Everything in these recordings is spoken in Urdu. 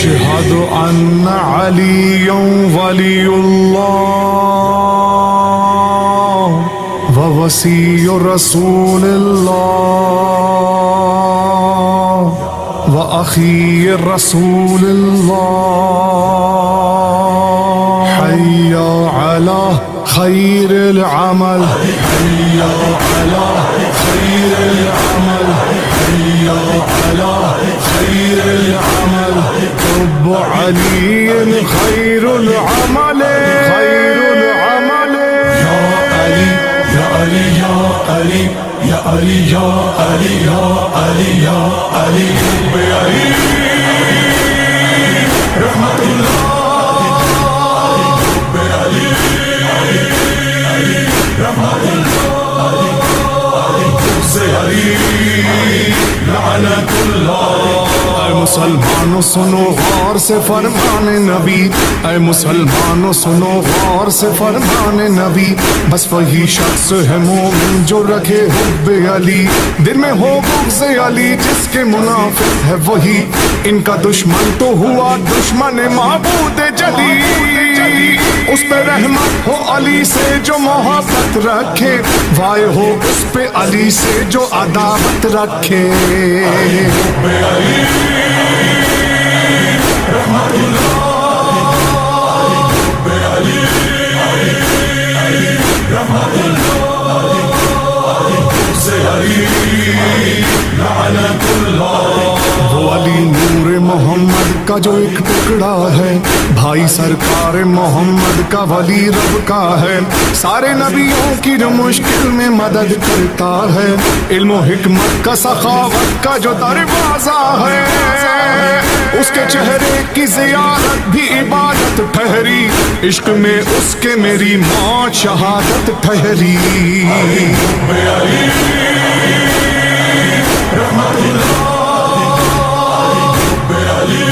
أشهد أن عليا ولي الله ووصي رسول الله وأخي رسول الله حي على خير العمل حي على خير العمل حي على خير العمل حب علي خير العمل خير العمل يا علي يا علي يا علي يا علي يا علي يا علي يا علي حب علي رحمة الله حب علي رحمة الله سے علی لعنت اللہ اے مسلمانوں سنو غور سے فرمان نبی اے مسلمانوں سنو غور سے فرمان نبی بس وہی شخص ہے مومن جو رکھے حب علی دل میں ہو بغض علی جس کے منافق ہے وہی ان کا دشمن تو ہوا دشمن معبود جلی اس پہ رحمت ہو علی سے جو محبت رکھے وائے ہو اس پہ علی سے جو عداوت رکھے حب علی رحمت اللہ حب علی رحمت اللہ سے علی لعنت اللہ وہ علی نور محمد کا جو ایک ٹکڑا ہے بھائی سرکار محمد کا ولی رب کا ہے سارے نبیوں کی جو مشکل میں مدد کرتا ہے علم و حکمت کا سخاوت کا جو دروازہ ہے اس کے چہرے کی زیارت بھی عبادت ٹھہری عشق میں اس کے میری موت شہادت ٹھہری حب علی رحمت اللہ حب علی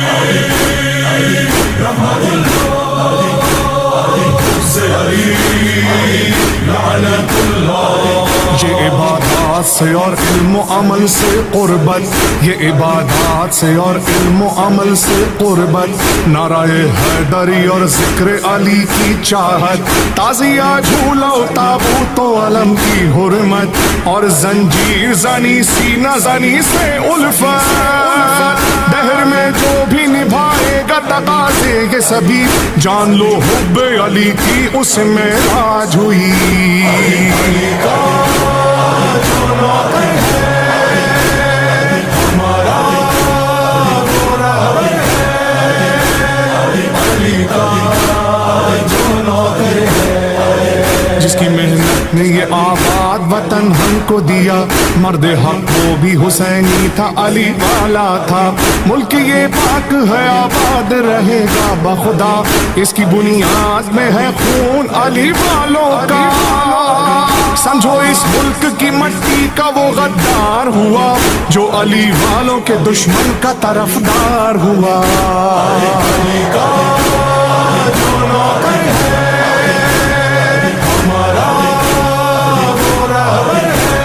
رحمت اللہ سے علی لعنت اللہ یہ عبادات سے اور علم و عمل سے قربت یہ عبادات سے اور علم و عمل سے قربت نعرہ حیدری اور ذکر علی کی چاہت تازیہ جھولا و تابوت و علم کی حرمت اور زنجیر زنی سینہ زنی سے الفت دہر میں جو بھی نبھائے گا تقاضے یہ سبھی جان لو حب علی کی اس میں راج ہوئی علی کا جو نوکر ہے ہمارا وہ رہبر ہے علی کا جو نوکر ہے جس کی محنت نے یہ آباد وطن ہم کو دیا مرد حق وہ بھی حسینی تھا علی والا تھا ملک یہ پاک ہے آباد رہے گا بخدا اس کی بنیاد میں ہے خون علی والوں کا سمجھو اس ملک کی مٹی کا وہ غدار ہوا جو علی والوں کے دشمن کا طرفدار ہوا علی کا جو نوکر ہے ہمارا وہ رہبر ہے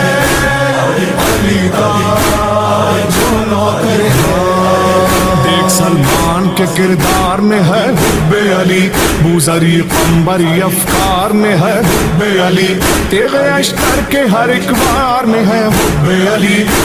علی کا جو نوکر ہے دیکھ سلمان کے کردار میں ہے حب علی بوزری قمبری افکار میں ہے حب علی تیغ اشتر کے ہر ایک بار میں ہے حب علی